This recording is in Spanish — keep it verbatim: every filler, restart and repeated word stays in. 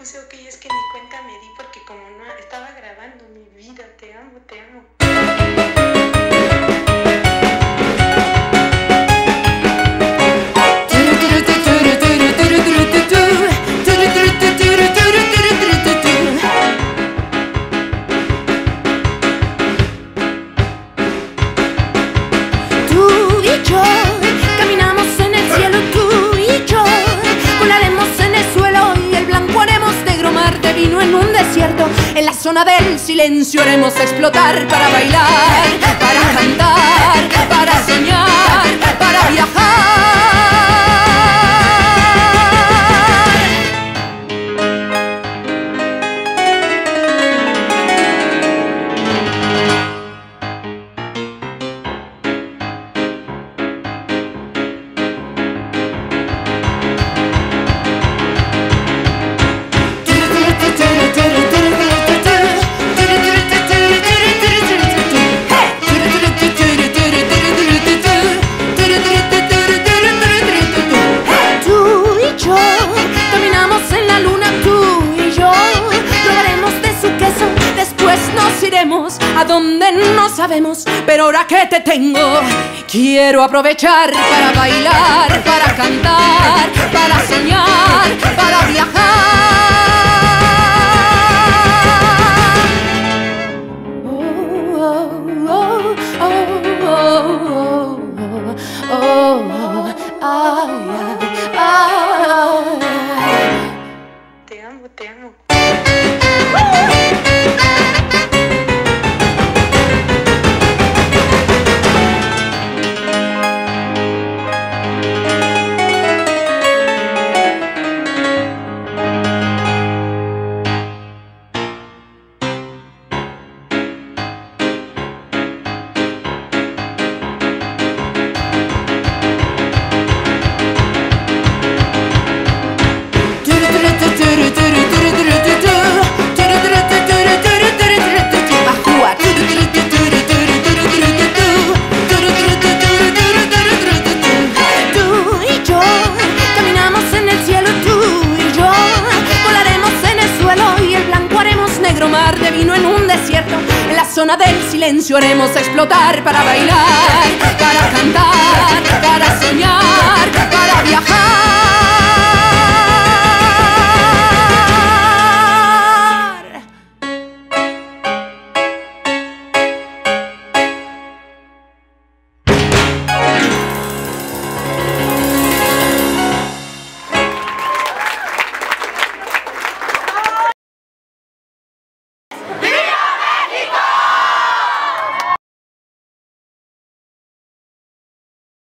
puse ok, es que ni cuenta me di porque como no estaba grabando mi vida, te amo, te amo. Tú y yo caminamos en el cielo, tú y yo volaremos en el suelo y el blanco haremos negro mar de vino en un desierto. En la zona del silencio haremos explotar para bailar, para cantar, para soñar, para viajar. A donde no sabemos, pero ahora que te tengo, quiero aprovechar para bailar, para cantar, para soñar, para viajar. Oh, oh, oh, oh, oh, oh, ay, ay, ay. Te amo, te amo. De vino en un desierto, en la zona del silencio haremos explotar para bailar, para cantar, para soñar, para viajar.